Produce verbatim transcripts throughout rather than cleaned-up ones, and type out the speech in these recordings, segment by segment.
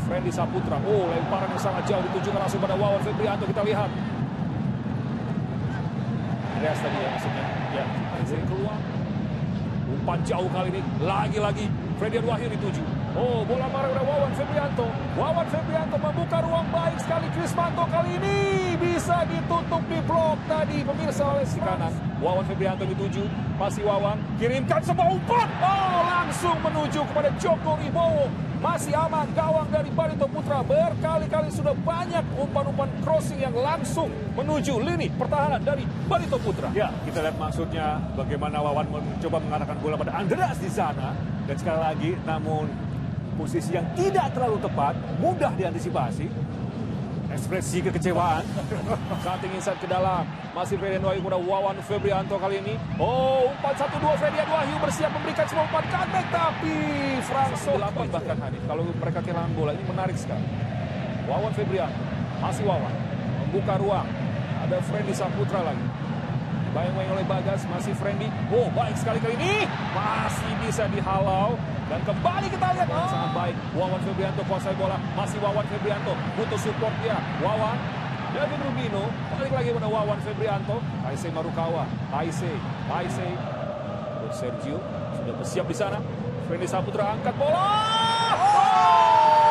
Frendy Saputra. Oh, lemparan yang sangat jauh ditujukan langsung pada Wawan Febrianto. Kita lihat. Andreas tadi ya maksudnya. Ya, Andreas keluar. Umpan jauh kali ini. Lagi-lagi Fredian Wahyu dituju. Oh, bola marah pada Wawan Febrianto. Wawan Febrianto membuka ruang baik sekali. Krismanto kali ini bisa ditutup di blok tadi pemirsa oleh si kanan. Wawan Febrianto dituju. Masih Wawan. Kirimkan sebuah umpan. Oh, langsung menuju kepada Joko Wibowo. Masih aman gawang dari Barito Putra. Berkali-kali sudah banyak umpan-umpan crossing yang langsung menuju lini pertahanan dari Barito Putra. Ya, kita lihat maksudnya bagaimana Wawan mencoba mengarahkan bola pada Andreas di sana. Dan sekali lagi, namun posisi yang tidak terlalu tepat, mudah diantisipasi. Ekspresi kekecewaan. Cutting inside ke dalam. Masih Fredian Wahyu kepada Wawan Febrianto kali ini. Oh, umpan satu dua Fredian Wahyu bersiap memberikan sebuah umpan cutback. Tapi Franso delapan bahkan Hanif. Kalau mereka kehilangan bola ini menarik sekali. Wawan Febrianto. Masih Wawan. Membuka ruang. Ada Frendy Saputra lagi. Bayang-bayang oleh Bagas. Masih Frendy. Oh, baik sekali kali ini. Masih bisa dihalau. Dan kembali kita lihat oh. sangat baik. Wawan Febrianto kuasai bola. Masih Wawan Febrianto. Butuh support dia. Wawan. David Rubino. Balik lagi pada Wawan Febrianto. Taisei Marukawa. Taisei. Taisei. Oh, Sergio. Sudah bersiap di sana. Frendy Saputra angkat bola. Oh!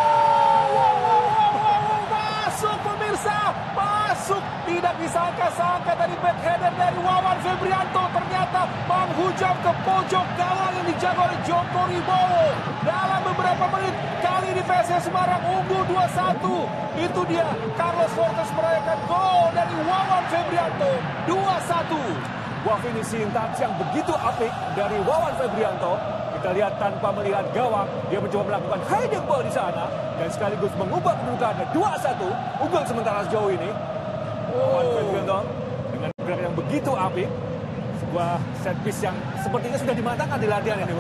Masuk pemirsa. Masuk. Tidak disangka-sangka dari backheader dari Wawan Febrianto. Ternyata menghujam ke pojok gawang yang dijaga oleh Joko Wibowo. Dalam beberapa menit, kali ini P S S Semarang unggul dua satu. Itu dia, Carlos Fortes merayakan gol dari Wawan Febrianto. dua satu. Wah, finishing touch yang begitu apik dari Wawan Febrianto. Kita lihat tanpa melihat gawang, dia mencoba melakukan hiding ball di sana. Dan sekaligus mengubah kedudukannya dua satu. Unggul sementara sejauh ini. Wawan Febrianto dengan gerak yang begitu apik. Sebuah set piece yang sepertinya sudah dimatangkan di latihan ini.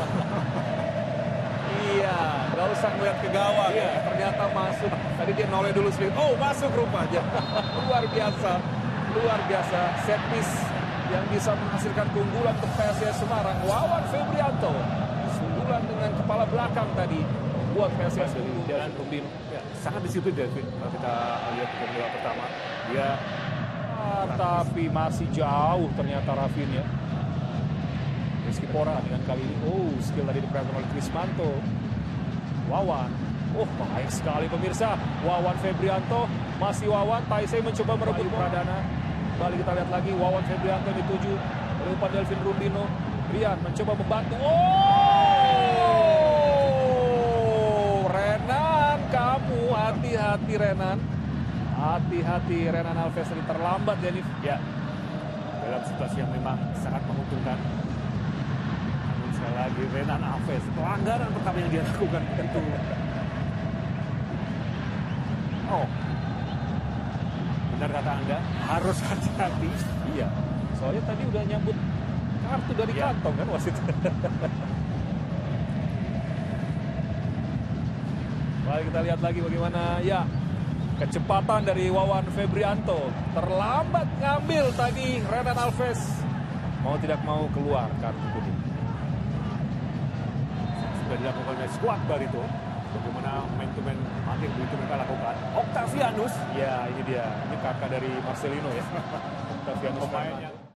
Iya, nggak usah melihat ke gawang. Iya. Ya. Ternyata masuk. Tadi dia noleh dulu sedikit. Oh, masuk rupanya. Luar biasa. Luar biasa. Set piece yang bisa menghasilkan keunggulan untuk P S S Semarang. Wawan Febrianto. Sundulan dengan kepala belakang tadi. Buat P S S dan Rubino. Ya, sangat disiplin David. Kalau kita lihat di bola pertama. Dia ah, tapi masih jauh ternyata Rafinha. Rizky Pora dengan kali ini. Oh, skill tadi diperhatikan oleh Krismanto. Wawan. Oh, baik sekali pemirsa. Wawan Febrianto. Masih Wawan. Taisei mencoba merebut Pradana. Kembali kita lihat lagi. Wawan Febrianto dituju oleh umpan Delvin Rubino. Rian mencoba membantu. Oh! Renan, kamu hati-hati Renan. Hati-hati Renan Alves tadi terlambat jadi. Ya, dalam situasi yang memang sangat menguntungkan. Sekali lagi Renan Alves, pelanggaran pertama yang dia lakukan itu. Oh, benar kata Anda, harus hati-hati. Iya, soalnya tadi udah nyambut kartu dari ya. Kantong kan wasit. Mari kita lihat lagi bagaimana ya kecepatan dari Wawan Febrianto. Terlambat ngambil tadi Renan Alves. Mau tidak mau keluar kartu kuning. Sudah dilakukan oleh skuad Barito. Bagaimana main-to-main makin begitu mereka lakukan. Octavianus. Ya, ini dia. Ini kakak dari Marcelino ya. Octavianus pemainnya.